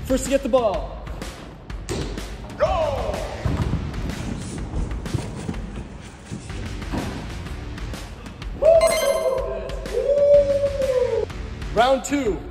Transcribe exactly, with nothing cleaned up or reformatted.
First to get the ball. Go! Round two.